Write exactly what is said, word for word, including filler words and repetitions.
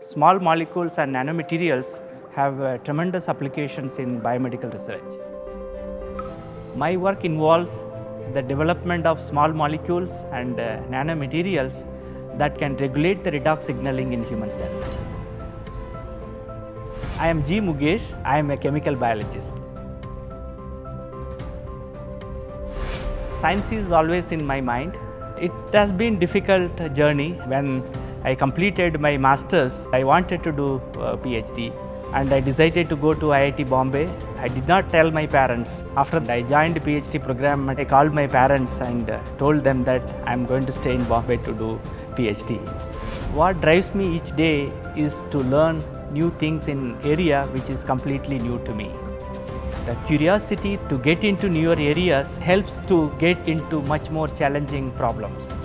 Small molecules and nanomaterials have uh, tremendous applications in biomedical research. My work involves the development of small molecules and uh, nanomaterials that can regulate the redox signaling in human cells. I am G. Mugesh. I am a chemical biologist. Science is always in my mind. It has been a difficult journey. When I completed my masters, I wanted to do a PhD and I decided to go to I I T Bombay. I did not tell my parents. After I joined the PhD program, I called my parents and told them that I am going to stay in Bombay to do PhD. What drives me each day is to learn new things in an area which is completely new to me. The curiosity to get into newer areas helps to get into much more challenging problems.